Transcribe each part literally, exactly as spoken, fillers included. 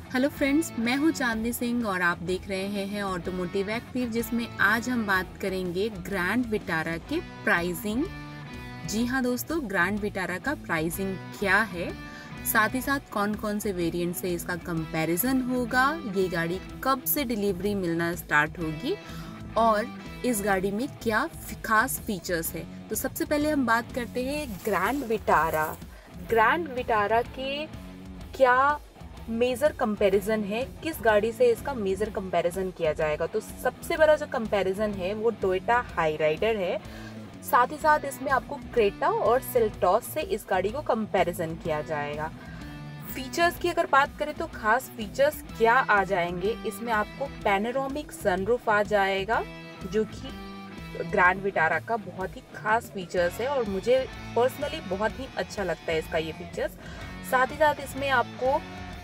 Hello friends, मैं हूं चांदनी सिंह और आप देख रहे हैं ऑटोमोटिव एक्टिव, जिसमें आज हम बात करेंगे ग्रैंड विटारा के प्राइसिंग। जी हां दोस्तों, ग्रैंड विटारा का प्राइसिंग क्या है, साथ ही साथ कौन कौन से वेरिएंट से इसका कंपैरिजन होगा, ये गाड़ी कब से डिलीवरी मिलना स्टार्ट होगी और इस गाड़ी में क्या खास फीचर्स है। तो सबसे पहले हम बात करते हैं ग्रैंड विटारा। ग्रैंड विटारा के क्या मेजर कंपैरिजन है, किस गाड़ी से इसका मेजर कंपैरिजन किया जाएगा। तो सबसे बड़ा जो कंपैरिजन है वो टोयोटा हाई राइडर है। साथ ही साथ इसमें आपको क्रेटा और सेल्टॉस से इस गाड़ी को कंपैरिजन किया जाएगा। फीचर्स की अगर बात करें तो खास फीचर्स क्या आ जाएंगे, इसमें आपको पैनोरामिक सनरूफ आ जाएगा जो कि ग्रैंड विटारा का बहुत ही खास फीचर्स है और मुझे पर्सनली बहुत ही अच्छा लगता है इसका ये फीचर्स। साथ ही साथ इसमें आपको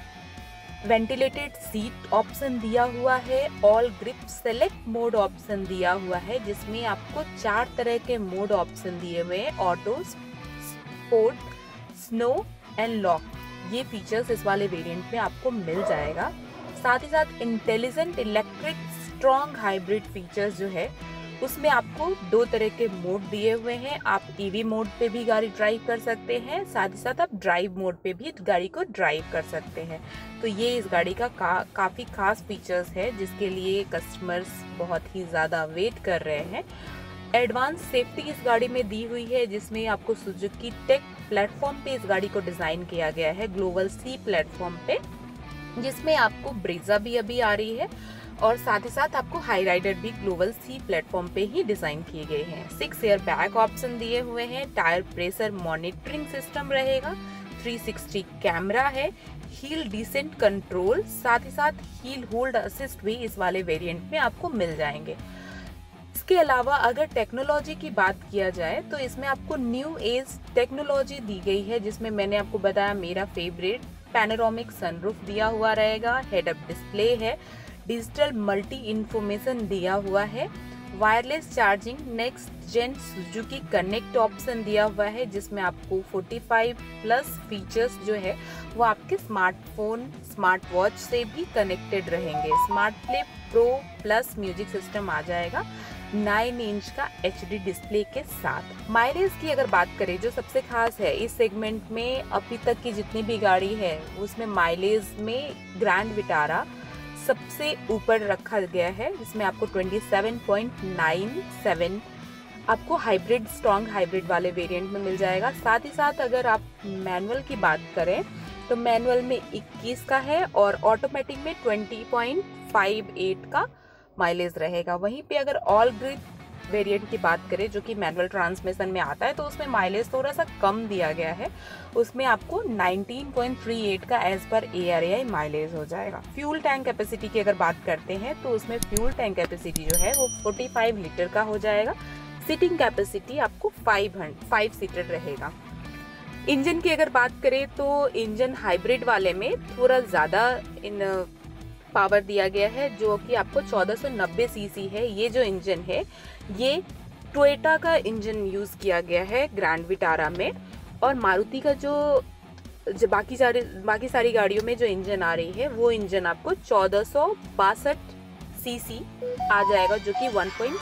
वेंटिलेटेड सीट ऑप्शन दिया हुआ है, all grip select mode option दिया हुआ है, जिसमें आपको चार तरह के मोड ऑप्शन दिए हुए हैं, auto, sport, snow and lock. ये फीचर्स इस वाले वेरिएंट में आपको मिल जाएगा। साथ ही साथ intelligent electric strong hybrid features जो है उसमें आपको दो तरह के मोड दिए हुए हैं। आप ईवी मोड पे भी गाड़ी ड्राइव कर सकते हैं, साथ ही साथ आप ड्राइव मोड पे भी गाड़ी को ड्राइव कर सकते हैं। तो ये इस गाड़ी का का, काफ़ी खास फीचर्स है जिसके लिए कस्टमर्स बहुत ही ज़्यादा वेट कर रहे हैं। एडवांस सेफ्टी इस गाड़ी में दी हुई है, जिसमें आपको सुजुकी टेक प्लेटफॉर्म पे इस गाड़ी को डिज़ाइन किया गया है, ग्लोबल सी प्लेटफॉर्म पे, जिसमें आपको ब्रेजा भी अभी आ रही है और साथ ही साथ आपको हाई राइडर भी ग्लोबल सी प्लेटफॉर्म पे ही डिजाइन किए गए हैं। सिक्स एयर बैग ऑप्शन दिए हुए हैं, टायर प्रेशर मॉनिटरिंग सिस्टम रहेगा, थ्री सिक्सटी कैमरा है, हील डिसेंट कंट्रोल, साथ ही साथ हील होल्ड असिस्ट भी इस वाले वेरिएंट में आपको मिल जाएंगे। इसके अलावा अगर टेक्नोलॉजी की बात किया जाए तो इसमें आपको न्यू एज टेक्नोलॉजी दी गई है, जिसमें मैंने आपको बताया मेरा फेवरेट पैनोरामिक सनरूफ दिया हुआ रहेगा, हेड अप डिस्प्ले है, डिजिटल मल्टी इंफॉर्मेशन दिया हुआ है, wireless charging, next gen Suzuki connect option दिया हुआ है, जिसमें आपको पैंतालीस प्लस फीचर्स जो है वो आपके स्मार्टफोन स्मार्ट वॉच से भी कनेक्टेड रहेंगे। Smart play pro plus music system आ जाएगा नौ इंच का एच डी डिस्प्ले के साथ। माइलेज की अगर बात करें, जो सबसे खास है इस सेगमेंट में अभी तक की जितनी भी गाड़ी है उसमें माइलेज में ग्रैंड विटारा सबसे ऊपर रखा गया है, जिसमें आपको सत्ताईस पॉइंट नौ सेवन आपको हाइब्रिड स्ट्रॉन्ग हाइब्रिड वाले वेरिएंट में मिल जाएगा। साथ ही साथ अगर आप मैनुअल की बात करें तो मैनुअल में इक्कीस का है और ऑटोमेटिक में बीस पॉइंट पाँच आठ का माइलेज रहेगा। वहीं पे अगर ऑल ग्रिप वेरिएंट की बात करें जो कि मैनुअल ट्रांसमिशन में आता है तो उसमें माइलेज थोड़ा सा कम दिया गया है, उसमें आपको उन्नीस पॉइंट तीन आठ का as per A R A I mileage हो जाएगा। फ्यूल टैंक कैपेसिटी की अगर बात करते हैं तो उसमें फ्यूल टैंक कैपेसिटी जो है वो पैंतालीस लीटर का हो जाएगा। सीटिंग कैपेसिटी आपको फाइव सीटर रहेगा। इंजन की अगर बात करें तो इंजन हाइब्रिड वाले में थोड़ा ज़्यादा इन पावर दिया गया है, जो कि आपको चौदह सौ नब्बे सीसी है। ये जो इंजन है ये टोयोटा का इंजन यूज़ किया गया है ग्रैंड विटारा में, और मारुति का जो, जो बाकी सारी बाकी सारी गाड़ियों में जो इंजन आ रही है वो इंजन आपको चौदह सौ बासठ सीसी आ जाएगा, जो कि वन पॉइंट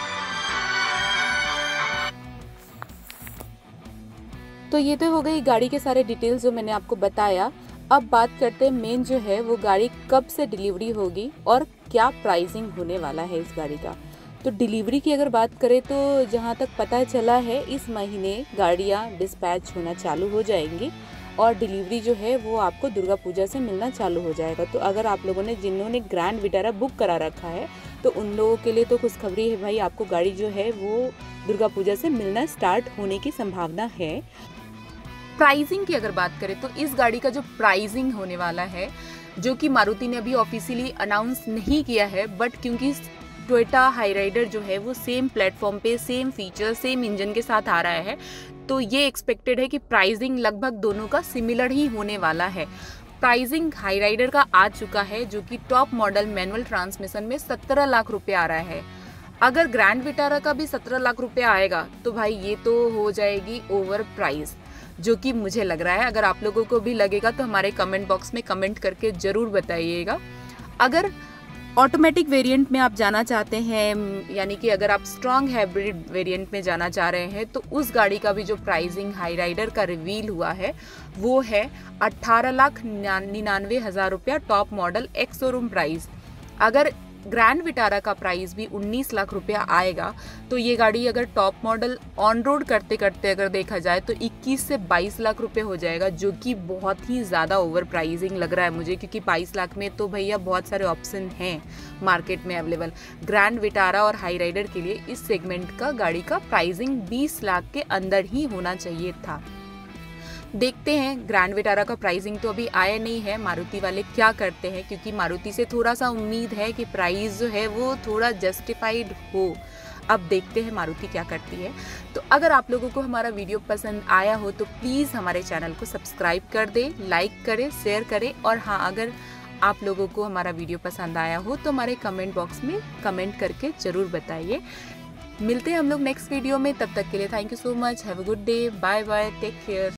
तो ये तो हो गई गाड़ी के सारे डिटेल्स जो मैंने आपको बताया। अब बात करते हैं मेन जो है वो गाड़ी कब से डिलीवरी होगी और क्या प्राइसिंग होने वाला है इस गाड़ी का। तो डिलीवरी की अगर बात करें तो जहां तक पता चला है इस महीने गाड़ियां डिस्पैच होना चालू हो जाएंगी और डिलीवरी जो है वो आपको दुर्गा पूजा से मिलना चालू हो जाएगा। तो अगर आप लोगों ने जिन्होंने ग्रैंड विटारा बुक करा रखा है तो उन लोगों के लिए तो खुशखबरी है भाई, आपको गाड़ी जो है वो दुर्गा पूजा से मिलना स्टार्ट होने की संभावना है। प्राइसिंग की अगर बात करें तो इस गाड़ी का जो प्राइसिंग होने वाला है, जो कि मारुति ने अभी ऑफिशियली अनाउंस नहीं किया है, बट क्योंकि टोयोटा हाई राइडर जो है वो सेम प्लेटफॉर्म पे सेम फीचर सेम इंजन के साथ आ रहा है, तो ये एक्सपेक्टेड है कि प्राइसिंग लगभग दोनों का सिमिलर ही होने वाला है। प्राइसिंग हाई राइडर का आ चुका है जो कि टॉप मॉडल मैनुअल ट्रांसमिशन में सत्रह लाख रुपए आ रहा है। अगर ग्रैंड विटारा का भी सत्रह लाख रुपए आएगा तो भाई ये तो हो जाएगी ओवर प्राइस। जो कि मुझे लग रहा है। अगर आप लोगों को भी लगेगा तो हमारे कमेंट बॉक्स में कमेंट करके ज़रूर बताइएगा। अगर ऑटोमेटिक वेरिएंट में आप जाना चाहते हैं, यानी कि अगर आप स्ट्रॉन्ग हाइब्रिड वेरिएंट में जाना चाह रहे हैं, तो उस गाड़ी का भी जो प्राइसिंग हाई राइडर का रिवील हुआ है वो है अट्ठारह लाख निन्यानवे हज़ार रुपया top model ex showroom price. अगर ग्रैंड विटारा का प्राइस भी उन्नीस लाख रुपया आएगा, तो ये गाड़ी अगर टॉप मॉडल ऑन रोड करते करते अगर देखा जाए तो इक्कीस से बाईस लाख रुपए हो जाएगा, जो कि बहुत ही ज़्यादा ओवर प्राइसिंग लग रहा है मुझे, क्योंकि बाईस लाख में तो भैया बहुत सारे ऑप्शन हैं मार्केट में अवेलेबल। ग्रैंड विटारा और हाई राइडर के लिए इस सेगमेंट का गाड़ी का प्राइसिंग बीस लाख के अंदर ही होना चाहिए था। देखते हैं, ग्रैंड विटारा का प्राइसिंग तो अभी आया नहीं है, मारुति वाले क्या करते हैं, क्योंकि मारुति से थोड़ा सा उम्मीद है कि प्राइस जो है वो थोड़ा जस्टिफाइड हो। अब देखते हैं मारुति क्या करती है। तो अगर आप लोगों को हमारा वीडियो पसंद आया हो तो प्लीज़ हमारे चैनल को सब्सक्राइब कर दें, लाइक करें, शेयर करें, और हाँ, अगर आप लोगों को हमारा वीडियो पसंद आया हो तो हमारे कमेंट बॉक्स में कमेंट करके ज़रूर बताइए। मिलते हैं हम लोग नेक्स्ट वीडियो में, तब तक के लिए thank you so much, have a good day, bye bye, take care.